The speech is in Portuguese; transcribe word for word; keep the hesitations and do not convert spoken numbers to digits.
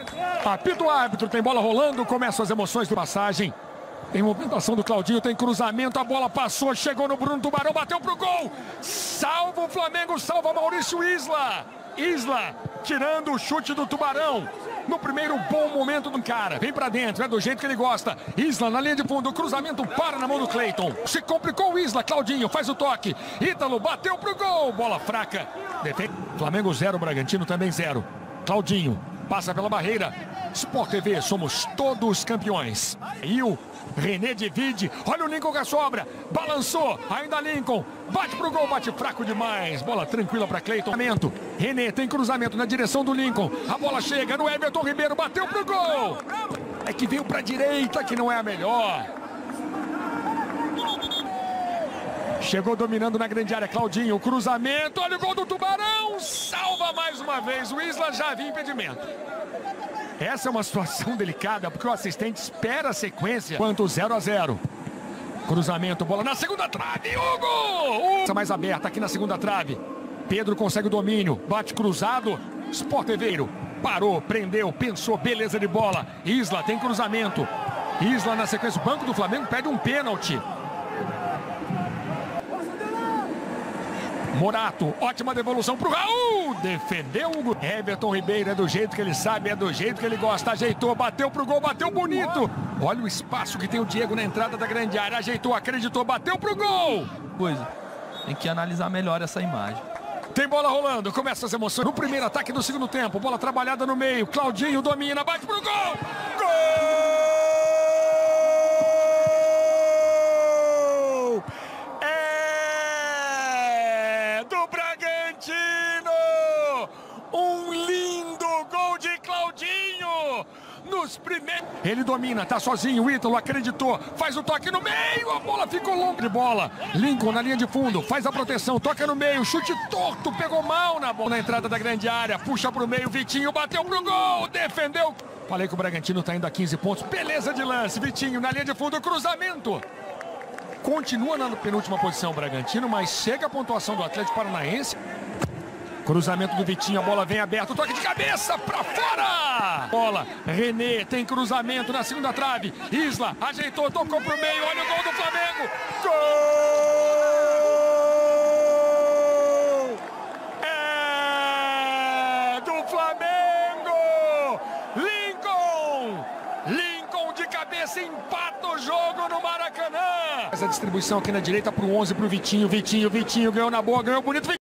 Apita o árbitro, tem bola rolando, começam as emoções do passagem. Tem movimentação do Claudinho, tem cruzamento, a bola passou, chegou no Bruno Tubarão, bateu pro gol. Salva o Flamengo, salva Maurício Isla. Isla tirando o chute do Tubarão. No primeiro bom momento do cara. Vem pra dentro, é do jeito que ele gosta. Isla na linha de fundo, o cruzamento para na mão do Cleiton. Se complicou o Isla, Claudinho faz o toque. Ítalo bateu pro gol, bola fraca. Defende. Flamengo zero, Bragantino também zero. Claudinho passa pela barreira. Sport T V, somos todos campeões. E o René divide, olha o Lincoln com a sobra, balançou, ainda Lincoln, bate pro gol, bate fraco demais, bola tranquila para Cleiton. René tem cruzamento na direção do Lincoln, a bola chega no Everton Ribeiro, bateu pro gol. É que veio pra direita, que não é a melhor. Chegou dominando na grande área, Claudinho, cruzamento, olha o gol do Tubarão, salva mais uma vez, o Isla já havia impedimento. Essa é uma situação delicada, porque o assistente espera a sequência. Quanto zero a zero. Cruzamento, bola na segunda trave, Hugo! Essa mais aberta aqui na segunda trave. Pedro consegue o domínio, bate cruzado. Sport T V, parou, prendeu, pensou, beleza de bola. Isla tem cruzamento. Isla na sequência, o banco do Flamengo pede um pênalti. Morato, ótima devolução pro Raul, defendeu o Hugo. Everton Ribeiro é do jeito que ele sabe, é do jeito que ele gosta, ajeitou, bateu pro gol, bateu bonito. Olha o espaço que tem o Diego na entrada da grande área, ajeitou, acreditou, bateu pro gol. Coisa, tem que analisar melhor essa imagem. Tem bola rolando, começa as emoções. No primeiro ataque do segundo tempo, bola trabalhada no meio, Claudinho domina, bate pro gol. Gol! Um lindo gol de Claudinho nos primeiros. Ele domina, tá sozinho, o Ítalo acreditou, faz o toque no meio, a bola ficou longa de bola. Lincoln na linha de fundo, faz a proteção, toca no meio, chute torto, pegou mal na bola na entrada da grande área, puxa pro meio, Vitinho bateu pro gol, defendeu. Falei que o Bragantino tá indo a quinze pontos, beleza de lance, Vitinho na linha de fundo, cruzamento. Continua na penúltima posição o Bragantino, mas chega a pontuação do Atlético Paranaense. Cruzamento do Vitinho, a bola vem aberta, toque de cabeça pra fora! Bola, René tem cruzamento na segunda trave, Isla ajeitou, tocou pro meio, olha o gol do Flamengo! Gol! É do Flamengo! Lincoln! Lincoln de cabeça empata o jogo no Maracanã! Essa distribuição aqui na direita pro onze pro Vitinho, Vitinho, Vitinho ganhou na boa, ganhou bonito.